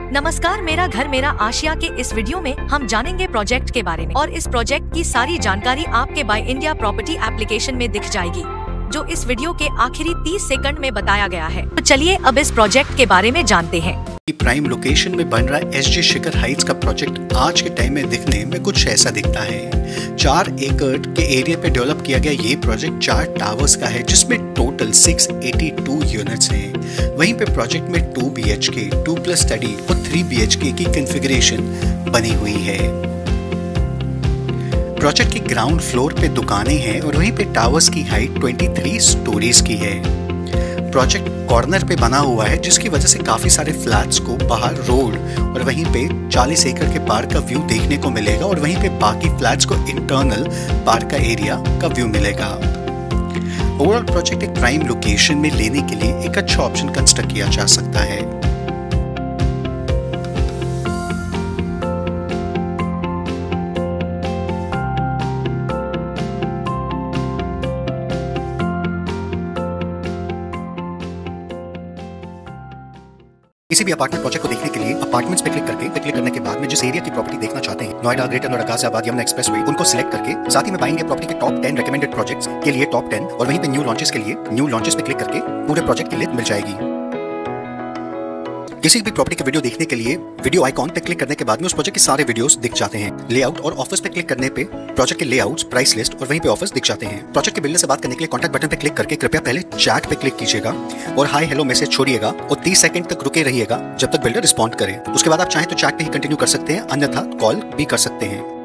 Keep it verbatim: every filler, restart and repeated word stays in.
नमस्कार, मेरा घर मेरा आशिया के इस वीडियो में हम जानेंगे प्रोजेक्ट के बारे में और इस प्रोजेक्ट की सारी जानकारी आपके बाय इंडिया प्रॉपर्टी एप्लीकेशन में दिख जाएगी, जो इस वीडियो के आखिरी तीस सेकंड में बताया गया है। तो चलिए अब इस प्रोजेक्ट के बारे में जानते हैं। प्राइम लोकेशन में बन रहा एस जे शिखर हाइट्स का प्रोजेक्ट आज के टाइम में दिखने में कुछ ऐसा दिखता है। चार एकड़ के एरिया पे डेवलप किया गया ये प्रोजेक्ट चार टावर्स का है, जिसमें टोटल छह सौ बयासी यूनिट्स हैं। वहीं पे प्रोजेक्ट में two B H K, two plus study और थ्री बी एच के की कॉन्फ़िगरेशन बनी हुई है। प्रोजेक्ट के ग्राउंड फ्लोर पे दुकानें हैं और वहीं पे टावर्स की हाइट तेईस स्टोरीज की है। प्रोजेक्ट कॉर्नर पे बना हुआ है, जिसकी वजह से काफी सारे फ्लैट्स को बाहर रोड और वहीं पे चालीस एकड़ के पार्क का व्यू देखने को मिलेगा और वहीं पे बाकी फ्लैट्स को इंटरनल पार्क का एरिया का व्यू मिलेगा। ओवरऑल प्रोजेक्ट एक प्राइम लोकेशन में लेने के लिए एक अच्छा ऑप्शन कंस्ट्रक्ट किया जा सकता है। किसी भी अपार्टमेंट प्रोजेक्ट को देखने के लिए अपार्टमेंट्स पे क्लिक करके पे क्लिक करने के बाद में जिस एरिया की प्रॉपर्टी देखना चाहते हैं, नोएडा, ग्रेटर नोएडा, गाजियाबाद, यमुना एक्सप्रेसवे, उनको सिलेक्ट करके साथ ही में बाय इंडिया प्रॉपर्टी के टॉप टेन रेकमेंडेड प्रोजेक्ट्स के लिए टॉप टेन और वहीं पे न्यू लॉन्चेस के लिए न्यू लॉन्चेस पे क्लिक करके पूरे प्रोजेक्ट की लिस्ट मिल जाएगी। किसी भी प्रॉपर्टी के वीडियो देखने के लिए वीडियो आइकॉन पे क्लिक करने के बाद में उस प्रोजेक्ट के सारे वीडियोस दिख जाते हैं। लेआउट और ऑफर्स पे क्लिक करने पे प्रोजेक्ट के लेआउट्स, प्राइस लिस्ट और वहीं पे ऑफर्स दिख जाते हैं। प्रोजेक्ट के बिल्डर से बात करने के लिए कॉन्टैक्ट बटन पे क्लिक करके कृपया पहले चैट पे क्लिक कीजिएगा और हाय हेलो मैसेज छोड़िएगा और तीस सेकंड तक रुके रहिएगा जब तक बिल्डर रिस्पॉन्ड करे। उसके बाद आप चाहें तो चैट पे ही कंटिन्यू कर सकते हैं, अन्यथा कॉल भी कर सकते हैं।